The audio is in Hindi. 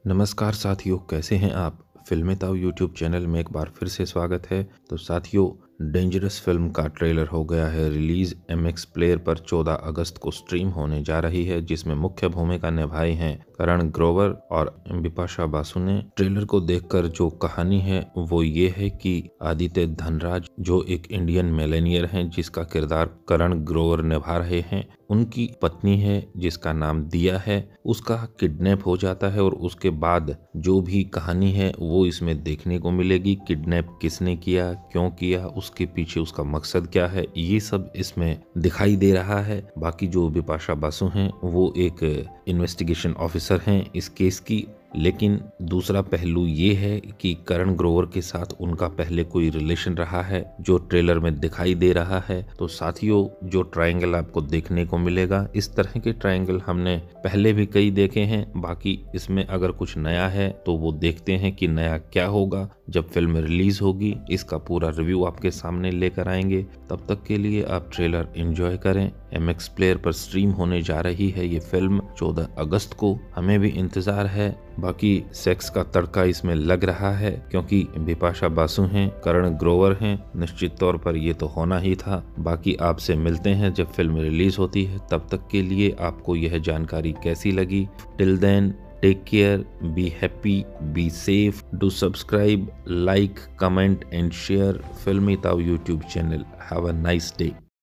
नमस्कार साथियों, कैसे हैं आप? फिल्मी ताऊ यूट्यूब चैनल में एक बार फिर से स्वागत है। तो साथियों, डेंजरस फिल्म का ट्रेलर हो गया है रिलीज। MX प्लेयर पर 14 अगस्त को स्ट्रीम होने जा रही है, जिसमें मुख्य भूमिका निभाई है करण ग्रोवर और बिपाशा बासु ने। ट्रेलर को देखकर जो कहानी है वो ये है कि आदित्य धनराज, जो एक इंडियन मिलेनियर हैं जिसका किरदार करण ग्रोवर निभा रहे हैं, उनकी पत्नी है जिसका नाम दिया है, उसका किडनैप हो जाता है और उसके बाद जो भी कहानी है वो इसमें देखने को मिलेगी। किडनैप किसने किया, क्यों किया, उसके पीछे उसका मकसद क्या है, ये सब इसमें दिखाई दे रहा है। बाकी जो बिपाशा बासु हैं वो एक इन्वेस्टिगेशन ऑफिसर हैं इस केस की। लेकिन दूसरा पहलू ये है कि करण ग्रोवर के साथ उनका पहले कोई रिलेशन रहा है जो ट्रेलर में दिखाई दे रहा है। तो साथियों, जो ट्रायंगल आपको देखने को मिलेगा, इस तरह के ट्रायंगल हमने पहले भी कई देखे हैं। बाकी इसमें अगर कुछ नया है तो वो देखते हैं कि नया क्या होगा जब फिल्म रिलीज होगी। इसका पूरा रिव्यू आपके सामने लेकर आएंगे। तब तक के लिए आप ट्रेलर एंजॉय करें। MX प्लेयर पर स्ट्रीम होने जा रही है ये फिल्म 14 अगस्त को। हमें भी इंतजार है। बाकी सेक्स का तड़का इसमें लग रहा है क्योंकि बिपाशा बासु हैं, करण ग्रोवर हैं, निश्चित तौर पर ये तो होना ही था। बाकी आपसे मिलते हैं जब फिल्म रिलीज होती है। तब तक के लिए आपको यह जानकारी कैसी लगी? Till then, take care, be happy, be safe, do subscribe, like, comment and share फिल्मी ताऊ YouTube channel. Have a nice day.